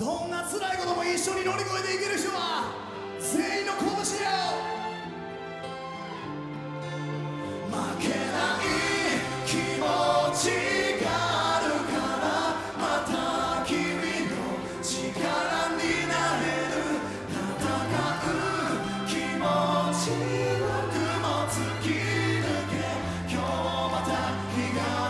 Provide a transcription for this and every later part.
どんな辛いことも一緒に乗り越えていける人は全員の拳を負けない気持ちがあるからまた君の力になれる戦う気持ちは雲突き抜け今日また日が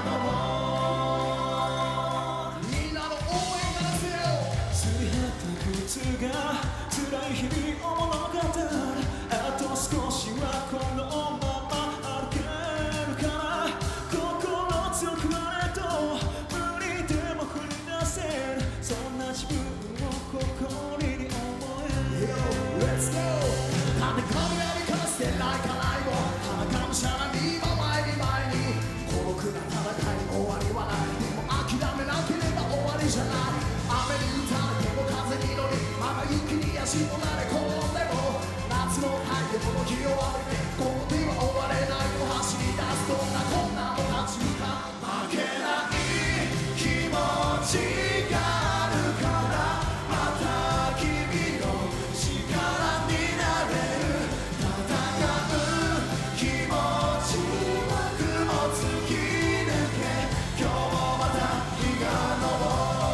昇るみんなの応援がせよすり減った靴が辛い日々を物語るあと少しはこのまま歩けるから心強くなれと無理でも振り出せるそんな自分を誇りに思え Let's go ため込みやりかせてないかないを鼻かむしゃらに今前に前に孤独な戦い終わりはないでも諦めなければ終わりじゃない雨に打たれても風に乗りまだ雪に足もなれ転んでも夏の太陽の日を浴びてこの手は終われないと走り出すどんな困難も立ち向かう負けない気持ちがあるからまた君の力になれる戦う気持ちは雲突き抜け今日もまた日が昇る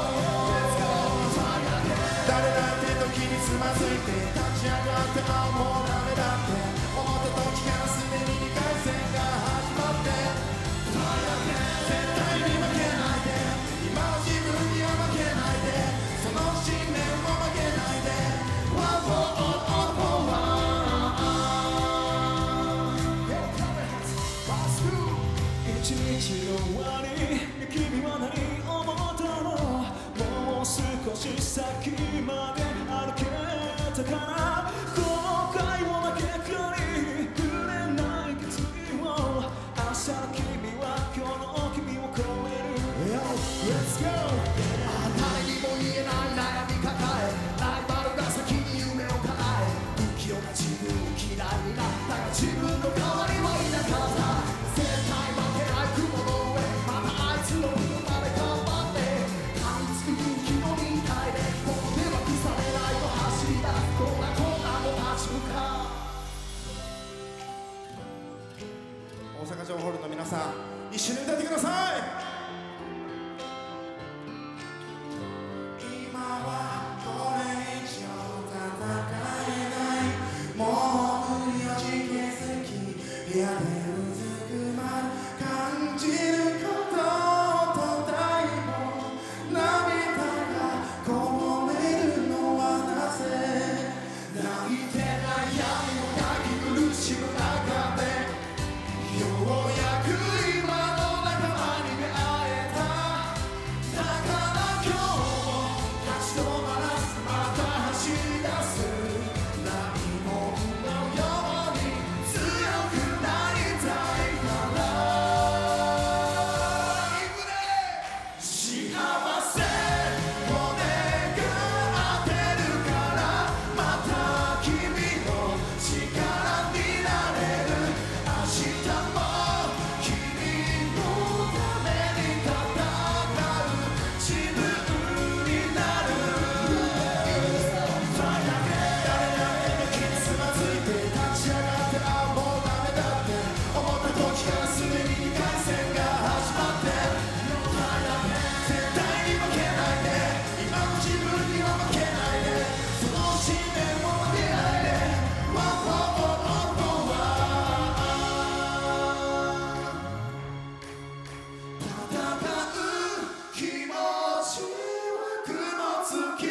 誰だって時につまずいて立ち上がってああもうダメだって思った時からすでに2回戦が始まって絶対に負けないで今の自分には負けないでその信念も負けないで One for all, all for one 一日の終わり君は何を思ったのもう少し先まで歩けたから後悔をなけかに触れない決意を朝の君は今日の君を超える Yo, let's go 誰にも言えない悩み抱えライバルが先に夢を叶え不器用な自分嫌いになったが自分の代わりはいなかった絶対負けない雲の上またあいつの分まで頑張って噛みつく勇気の忍耐でこの手は腐れないと走り出すどんな困難も立ち向かう大阪城ホールの皆さん一緒に歌ってください今はこれ以上戦えないもう無理よ自決的部屋でうずくまる感じることと大も涙がこぼれるのはなぜ泣いてない闇を抱き苦しむ中でようやく今の仲間に出会えただから今日も立ち止まらずまた走り出すないもんのように強くなりたいからいくね幸せを願ってるからまた君の力になれる明日も君のために戦う自分になる誰だって時につまずいて立ち上がってああもうダメだって思った時からすでに2回戦が始まって絶対に負けないで今の自分には負けないでその信念も負けないで One for all, all for one 戦う気持ちは雲突き